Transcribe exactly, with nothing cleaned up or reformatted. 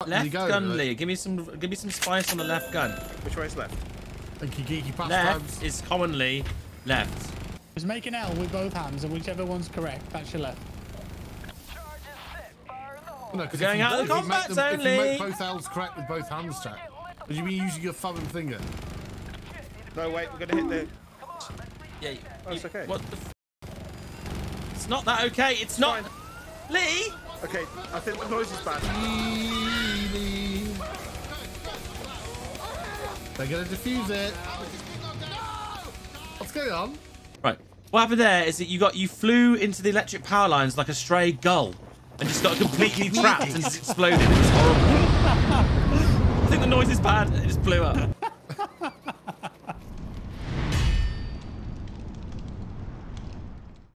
Left go, gun, right? Lee. Give me some. Give me some spice on the left gun. Which way is left? And Kiki pastimes. Left is commonly left. Just make an L with both hands, and whichever one's correct, that's your left. No, because Going out of the combat zone, If you make Lee. both L's correct with both hands, chat. Would you be using your thumb and finger? No, wait, we're gonna hit the. Yeah. You, Oh, it's okay. What the? F it's not that okay. It's not. Fine. Lee. Okay, I think the noise is bad. They're gonna defuse it. What's going on? Right. What happened there is that you got you flew into the electric power lines like a stray gull, and just got completely trapped and just exploded. It was horrible. I think the noise is bad. It just blew up.